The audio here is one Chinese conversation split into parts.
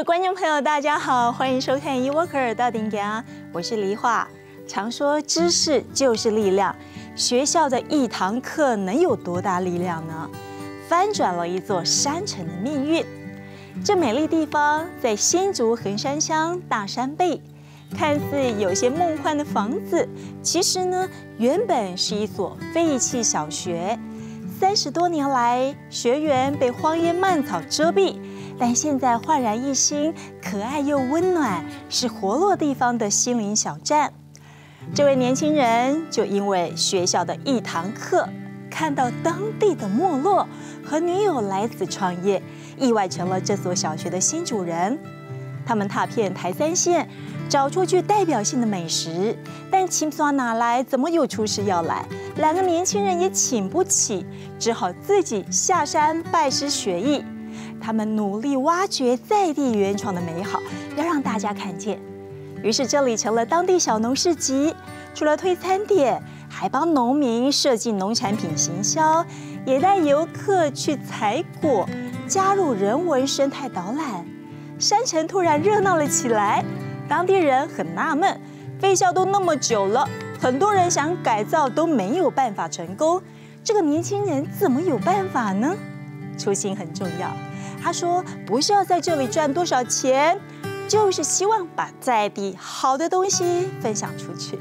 位观众朋友，大家好，欢迎收看《eWorker 到顶家》，我是黎化。常说知识就是力量，学校的一堂课能有多大力量呢？翻转了一座山城的命运。这美丽地方在新竹横山乡大山背，看似有些梦幻的房子，其实呢，原本是一所废弃小学。30多年来，学园被荒烟蔓草遮蔽。但现在焕然一新，可爱又温暖，是活络地方的心灵小站。这位年轻人就因为学校的一堂课，看到当地的没落，和女友来此创业，意外成了这所小学的新主人。他们踏遍台3县，找出具代表性的美食，但请不哪来，怎么有厨师要来？2个年轻人也请不起，只好自己下山拜师学艺。他们努力挖掘在地原创的美好，要让大家看见。于是这里成了当地小农市集，除了推餐点，还帮农民设计农产品行销，也带游客去采果，加入人文生态导览。山城突然热闹了起来，当地人很纳闷，废校都那么久了，很多人想改造都没有办法成功，这个年轻人怎么有办法呢？初心很重要。他说：“不是要在这里赚多少钱，就是希望把在地好的东西分享出去。”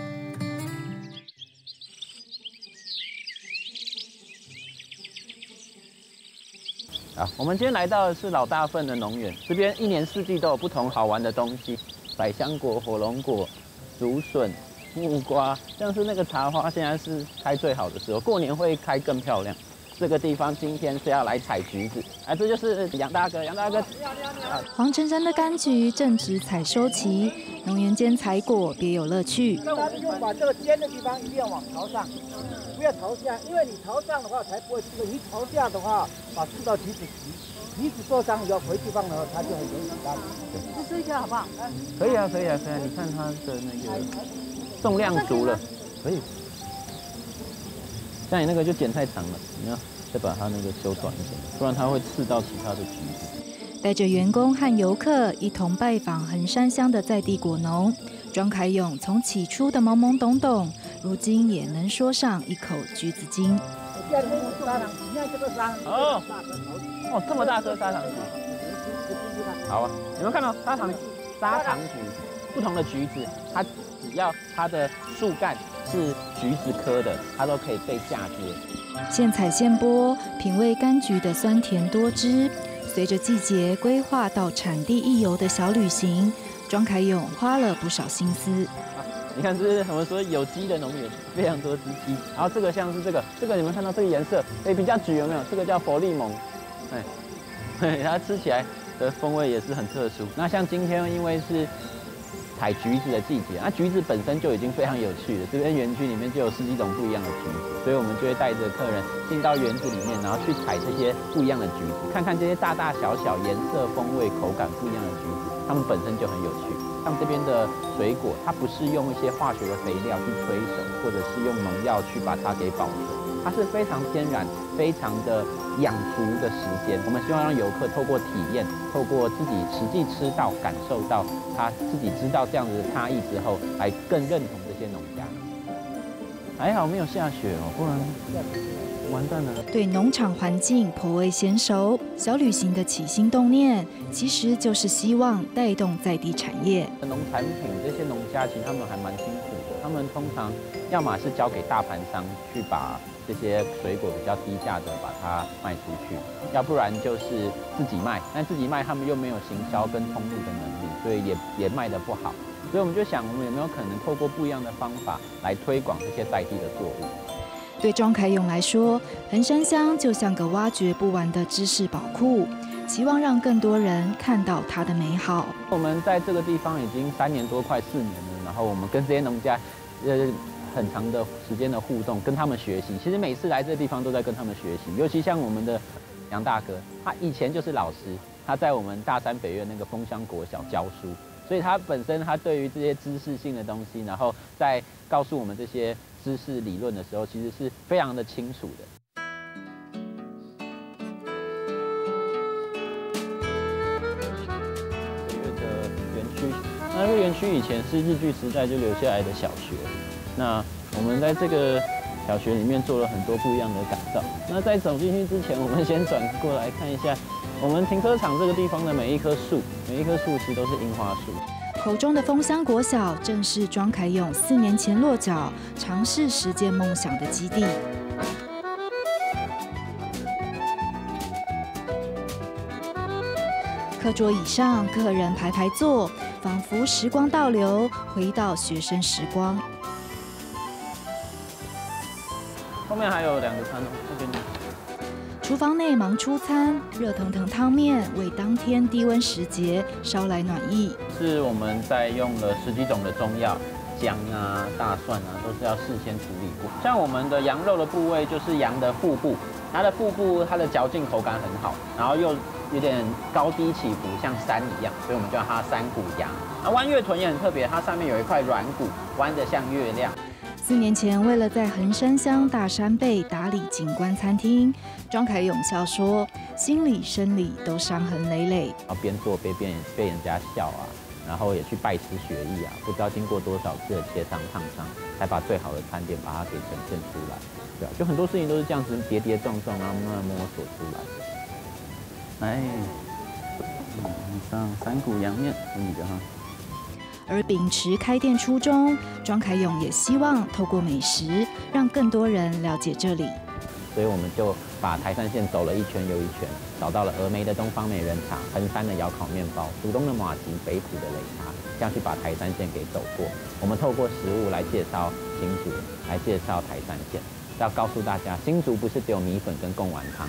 好，我们今天来到的是老大份的农园，这边1年4季都有不同好玩的东西，百香果、火龙果、竹笋、木瓜，像是那个茶花，现在是开最好的时候，过年会开更漂亮。这个地方今天是要来采橘子，这就是杨大哥，杨大哥。 黄澄澄的柑橘正值采收期，农园间采果别有乐趣。 那我们就把这个尖的地方一定要往朝上，不要朝下，因为你朝上的话才不会刺。你朝下的话，把刺到橘子皮，橘子受伤以后回去放的话，它就很容易烂。你试一下好不好？ 可以啊，可以啊，可以啊。你看它的那个重量足了，可以。像你那个就剪太长了，你要再把它那个修短一点，不然它会刺到其他的橘子。 带着员工和游客一同拜访横山乡的在地果农庄凯勇，从起初的懵懵懂懂，如今也能说上一口橘子精。 哦，这么大颗砂糖橘，好啊！有没有看到砂糖橘？不同的橘子，它只要它的树干是橘子科的，它都可以被嫁接。 现采现剥，品味柑橘的酸甜多汁。随着季节规划到产地一游的小旅行，庄凯勇花了不少心思。 你看，这是我们说有机的农园，非常多只鸡。然后这个像是这个，你们看到这个颜色，比较橘，有没有？这个叫佛利蒙，它吃起来的风味也是很特殊。那像今天因为是采橘子的季节，那橘子本身就已经非常有趣了。这边园区里面就有10几种不一样的橘子，所以我们就会带着客人进到园子里面，然后去采这些不一样的橘子，看看这些大大小小、颜色、风味、口感不一样的橘子，它们本身就很有趣。像这边的水果，它不是用一些化学的肥料去催熟，或者是用农药去把它给保存，它是非常天然、非常的养足的时间。我们希望让游客透过体验，透过自己实际吃到、感受到，他自己知道这样子的差异之后，来更认同这些农家。还好没有下雪哦，不然完蛋了。 对农场环境颇为娴熟，小旅行的起心动念，其实就是希望带动在地产业。 农产品这些农家其实他们还蛮辛苦的，他们通常要么是交给大盘商去把这些水果比较低价的把它卖出去，要不然就是自己卖。但自己卖他们又没有行销跟通路的能力，所以也卖得不好。所以我们就想，我们有没有可能透过不一样的方法来推广这些在地的作物？ 对庄凯勇来说，横山乡就像个挖掘不完的知识宝库，期望让更多人看到它的美好。 我们在这个地方已经3年多，快4年了，然后我们跟这些农家，很长的时间的互动，跟他们学习。其实每次来这个地方都在跟他们学习，尤其像我们的杨大哥，他以前就是老师，他在我们大山北苑那个枫香国小教书，所以他本身他对于这些知识性的东西，然后在告诉我们这些知识理论的时候，其实是非常的清楚的。 物园区以前是日据时代就留下来的小学，那我们在这个小学里面做了很多不一样的改造。那在走进去之前，我们先转过来看一下我们停车场这个地方的每一棵树，每一棵树其实都是樱花树。 口中的枫香国小正是庄凯勇4年前落脚，尝试实践梦想的基地。课桌椅上，客人排排坐，仿佛时光倒流，回到学生时光。 后面还有2个餐哦，这边。 厨房内忙出餐，热腾腾汤面为当天低温时节捎来暖意。 是我们在用了10几种的中药，姜啊、大蒜啊，都是要事先处理过。像我们的羊肉的部位就是羊的腹部，它的腹部它的嚼劲口感很好，然后又有点高低起伏，像山一样，所以我们叫它山谷羊。那弯月豚也很特别，它上面有一块软骨，弯得像月亮。 4年前，为了在横山乡大山背打理景观餐厅，庄凯勇笑说，心理生理都伤痕累累。 然后边做边被人家笑啊，然后也去拜师学艺啊，不知道经过多少次的切伤烫伤，才把最好的餐点把它给呈现出来。对啊，就很多事情都是这样子跌跌撞撞，然后慢慢摸索出来的。哎，上山谷羊面是你的哈。 而秉持开店初衷，庄凯勇也希望透过美食，让更多人了解这里。 所以我们就把台山线走了一圈又一圈，找到了峨眉的东方美人茶、衡山的窑烤面包、竹东的马吉、北埔的擂茶，这样去把台山线给走过。我们透过食物来介绍新竹，来介绍台山线，要告诉大家，新竹不是只有米粉跟贡丸汤。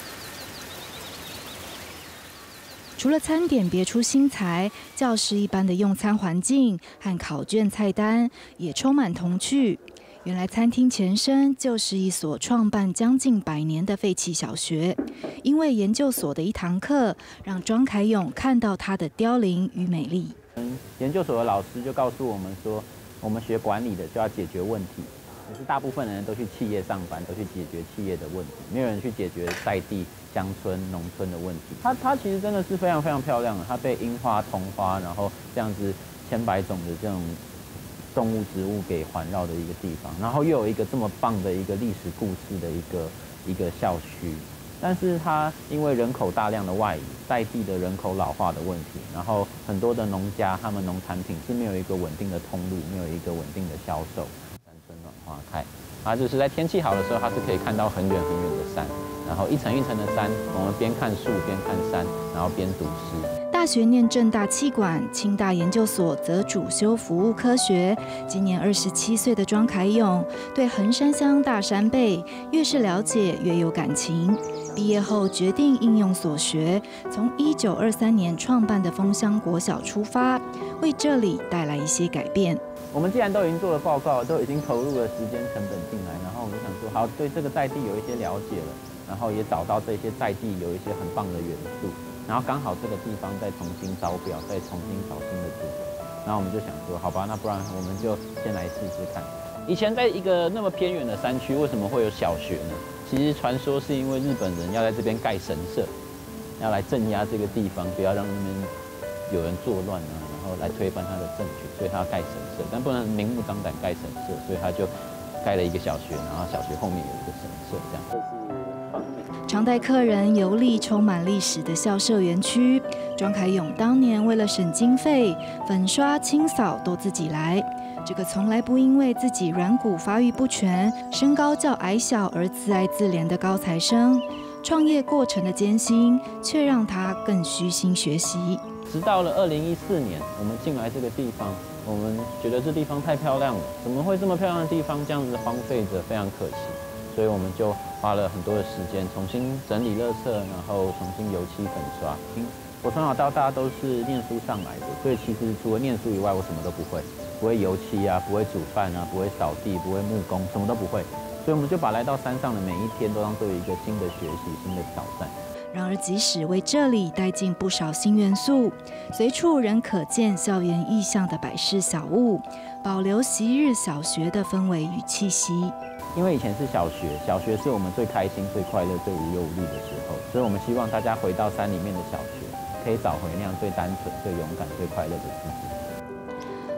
除了餐点别出心裁，教室一般的用餐环境和考卷菜单也充满童趣。原来餐厅前身就是一所创办将近100年的废弃小学，因为研究所的一堂课，让庄凯勇看到它的凋零与美丽。 研究所的老师就告诉我们说，我们学管理的就要解决问题。可是大部分的人都去企业上班，都去解决企业的问题，没有人去解决在地乡村、农村的问题。它其实真的是非常非常漂亮的，它被樱花、桐花，然后这样子千百种的这种动物、植物给环绕的一个地方，然后又有一个这么棒的一个历史故事的一个校区。但是它因为人口大量的外移，在地的人口老化的问题，然后很多的农家他们农产品是没有一个稳定的通路，没有一个稳定的销售。春暖花开，它就是在天气好的时候，它是可以看到很远很远的山，然后一层一层的山，我们边看树边看山，然后边读诗。 大学念政大企管，清大研究所则主修服务科学。今年27岁的庄凯勇对衡山乡大山背越是了解越有感情。毕业后决定应用所学，从1923年创办的枫香国小出发，为这里带来一些改变。 我们既然都已经做了报告，都已经投入了时间成本进来，然后我们想说，好，对这个在地有一些了解了，然后也找到这些在地有一些很棒的元素，然后刚好这个地方再重新招标，再重新找新的主人，然后我们就想说，好吧，那不然我们就先来试试看。以前在一个那么偏远的山区，为什么会有小学呢？其实传说是因为日本人要在这边盖神社，要来镇压这个地方，不要让那边有人作乱啊，然后来推翻他的政权，所以他要盖神社，但不能明目张胆盖神社，所以他就盖了一个小学，然后小学后面有一个神社，这样。这是方面。 常带客人游历充满历史的校舍园区，庄凯勇当年为了省经费，粉刷清扫都自己来。这个从来不因为自己软骨发育不全、身高较矮小而自爱自怜的高材生，创业过程的艰辛，却让他更虚心学习。 直到了2014年，我们进来这个地方，我们觉得这地方太漂亮了，怎么会这么漂亮的地方这样子荒废着，非常可惜。所以我们就花了很多的时间，重新整理垃圾，然后重新油漆粉刷。我从小到大都是念书上来的，所以其实除了念书以外，我什么都不会。不会油漆啊，不会煮饭啊，不会扫地，不会木工，什么都不会。所以我们就把来到山上的每一天都当做一个新的学习、新的挑战。 然而，即使为这里带进不少新元素，随处仍可见校园意象的摆饰小物，保留昔日小学的氛围与气息。 因为以前是小学，小学是我们最开心、最快乐、最无忧无虑的时候，所以我们希望大家回到山里面的小学，可以找回那样最单纯、最勇敢、最快乐的自己。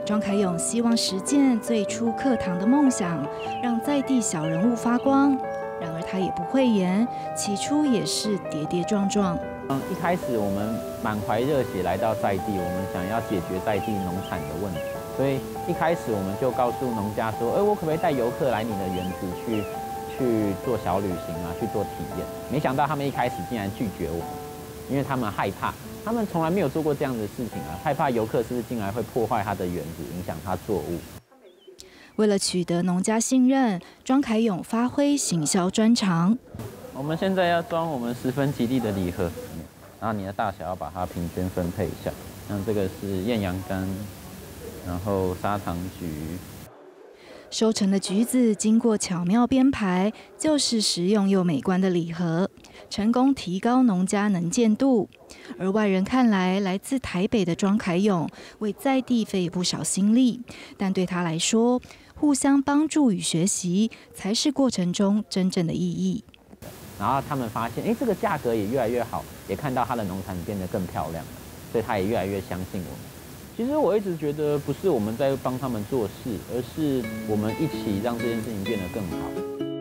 庄凯勇希望实践最初课堂的梦想，让在地小人物发光。然而他也不讳言，起初也是跌跌撞撞。 一开始我们满怀热血来到在地，我们想要解决在地农产的问题，所以一开始我们就告诉农家说，我可不可以带游客来你的园子去做小旅行啊，去做体验？没想到他们一开始竟然拒绝我们，因为他们害怕，他们从来没有做过这样的事情啊，害怕游客是不是进来会破坏他的园子，影响他作物。 为了取得农家信任，庄凯勇发挥行销专长。 我们现在要装我们10分吉利的礼盒，然后你的大小要把它平均分配一下。像这个是艳阳柑，然后砂糖橘。 收成的橘子经过巧妙编排，就是实用又美观的礼盒，成功提高农家能见度。而外人看来，来自台北的庄凯勇为在地费不少心力，但对他来说，互相帮助与学习才是过程中真正的意义。 然后他们发现，这个价格也越来越好，也看到他的农产变得更漂亮了，所以他也越来越相信我们。其实我一直觉得，不是我们在帮他们做事，而是我们一起让这件事情变得更好。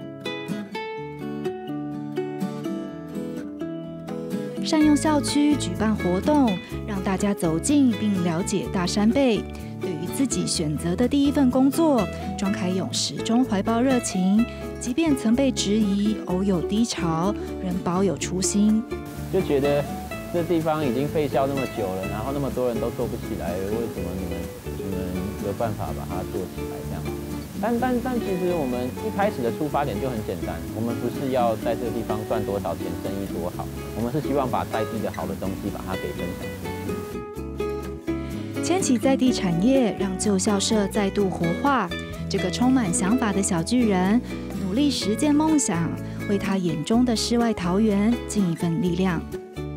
善用校区举办活动，让大家走进并了解大山背。对于自己选择的第一份工作，庄凯勇始终怀抱热情，即便曾被质疑，偶有低潮，仍保有初心。 就觉得这地方已经废校那么久了，然后那么多人都做不起来，为什么你们有办法把它做起来这样？但其实我们一开始的出发点就很简单，我们不是要在这个地方赚多少钱，生意多好，我们是希望把在地的好的东西把它给分享出去。 牵起在地产业，让旧校舍再度活化。这个充满想法的小巨人，努力实践梦想，为他眼中的世外桃源尽一份力量。